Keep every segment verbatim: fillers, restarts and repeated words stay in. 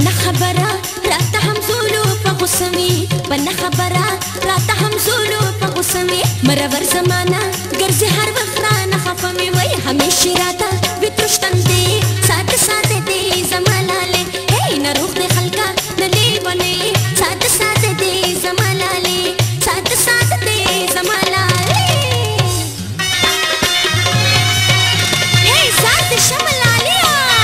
بنا خبره راته هم زولو په غوسه وي بنا خبره راته هم زولو په غوسه وي مرور زمانہ ګرځي هر وخت رانه خفه مې وای همیشه راته وترشتن دي سات سات دي زمالاله هی نروخ دي خلکا نلی ونی سات سات دي زمالاله سات سات دي زمالاله هی سات شملاله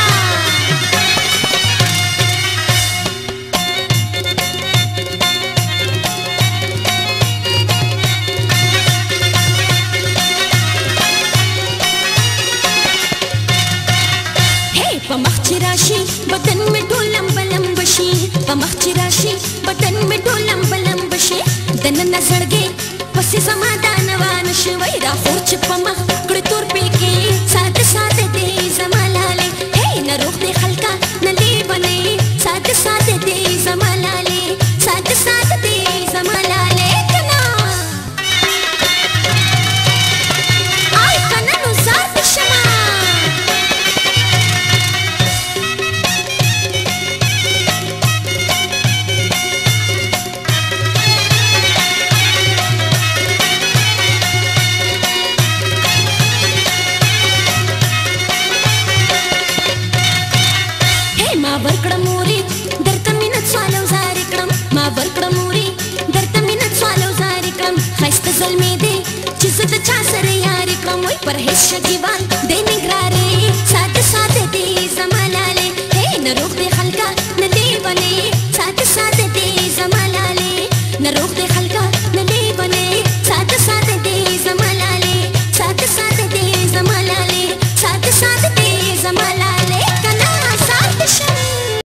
पमख चिराशी बदन में ढोलम बलम बशी पमख चिराशी बदन में ढोलम बलम बशी दन न सड़गे पसी समाधान वान शिवई राहोर च पमख कड़ तोर पे के साथ साथ दे जमालाले हे न रोक दे खलका न ले बने साथ साथ दे जमालाले साथ साथ दे जमालाले कना आई कना नो साथ शमा वर्कडमोरी दर्तमिनत स्वालो जारिक्रम मा वर्कडमोरी दर्तमिनत स्वालो जारिक्रम खस्त जलमे दे चिजत चासरे यारिक्रम ओय पर है शगीवान दे निगरारे साथ साथ दे जमालाले हे न रोक दे खलका न ले बने साथ साथ दे जमालाले न रोक दे